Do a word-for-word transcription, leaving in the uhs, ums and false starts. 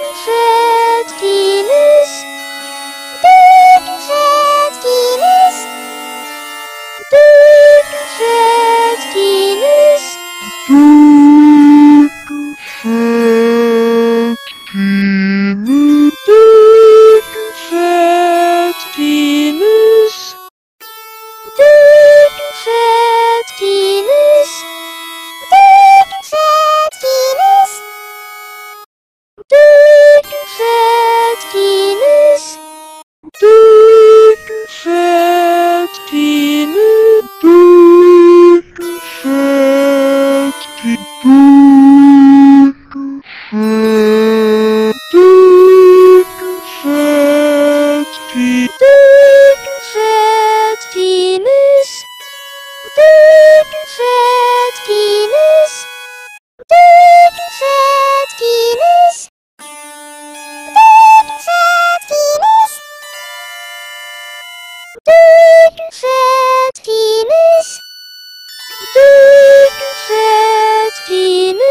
fat penis. Big fat penis. Big fat penis. Big fat penis. Big fat penis. Big fat penis. Big fat penis. Big fat penis. Big fat penis. Big fat penis. Big fat penis. Big fat penis. Big fat penis. Big fat penis. Big fat penis. Big fat penis. Big fat penis.